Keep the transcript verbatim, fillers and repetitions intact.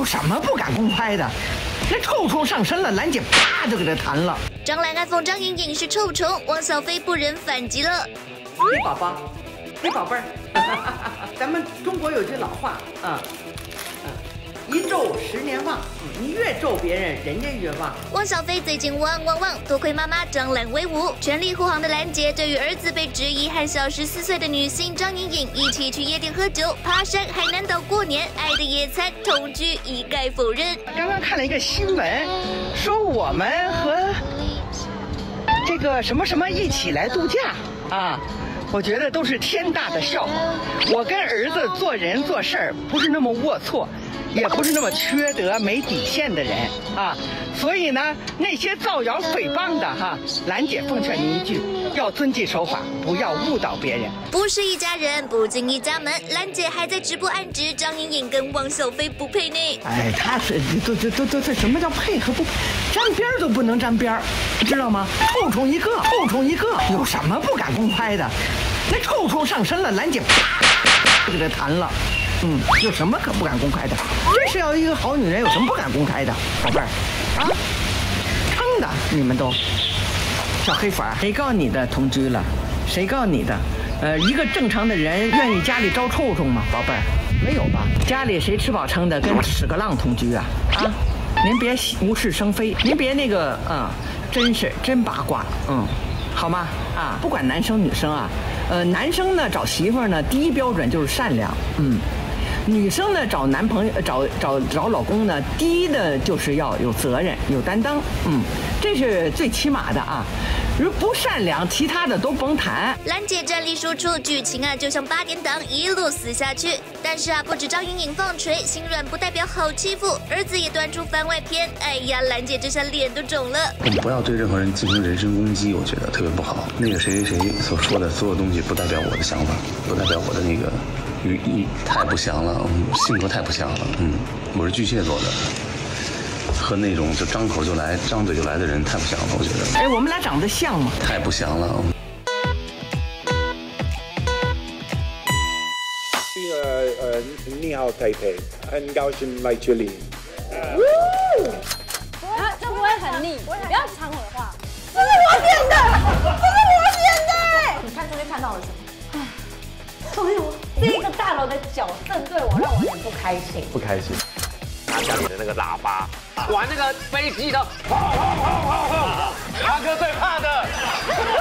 有什么不敢公开的？那臭虫上身了，兰姐啪就给他弹了。 张兰暗讽张颖颖是臭虫，汪小菲不忍反击了。 黑宝宝，黑宝贝儿，咱们中国有句老话啊，嗯，一咒十年忘，你越咒别人，人家越忘。 汪小菲最近汪汪汪，多亏妈妈张兰威武，全力护航的兰姐对于儿子被质疑和小十四岁的女性张颖颖一起去夜店喝酒、爬山、海南岛过年、爱的野餐、同居一概否认。 刚刚看了一个新闻，说我们和这个什么什么一起来度假啊。我觉得都是天大的笑话。我跟儿子做人做事儿不是那么龌龊，也不是那么缺德没底线的人啊。所以呢，那些造谣诽谤的哈，兰姐奉劝您一句，要遵纪守法，不要误导别人。 不是一家人，不进一家门。兰姐还在直播暗指张颖颖跟汪小菲不配呢。 哎，他是都都都都这什么叫配合不？沾边都不能沾边，知道吗？臭虫一个，臭虫一个，有什么不敢公开的？那臭虫上身了，兰姐啪就给他弹了。嗯，有什么可不敢公开的？真是要一个好女人，有什么不敢公开的，宝贝儿？啊，撑的你们都。小黑粉，谁告你的同居了？谁告你的？呃，一个正常的人愿意家里招臭虫吗？宝贝儿，没有吧？家里谁吃饱撑的跟屎壳郎同居啊？啊，您别无事生非，您别那个，嗯，真是真八卦，嗯。好吗？啊，不管男生女生啊，呃，男生呢找媳妇儿呢，第一标准就是善良，嗯，女生呢找男朋友、找找找老公呢，第一的就是要有责任、有担当，嗯，这是最起码的啊。如不善良，其他的都甭谈。 兰姐战力输出，剧情啊就像八点档一路撕下去。但是啊，不止张颖颖放锤，心软不代表好欺负，儿子也端出番外篇。哎呀，兰姐这下脸都肿了。 我们不要对任何人进行人身攻击，我觉得特别不好。那个谁谁谁所说的所有东西，不代表我的想法，不代表我的那个语语太不祥了，性格太不祥了。嗯，我是巨蟹座的。和那种就张口就来、张嘴就来的人太不像了，我觉得。 哎，我们俩长得像吗？ 太不像了。 呃呃，你好，佩佩，很高兴来这里。 啊，这不会很腻，不要抢我的话。 这是我点的，这是我点的。 你看这边看到了什么？哎呦，这一个大楼的角正对我，让我很不开心。 不开心。 拿家里的那个喇叭，玩那个飞机的，轰轰轰轰轰！阿哥最怕的。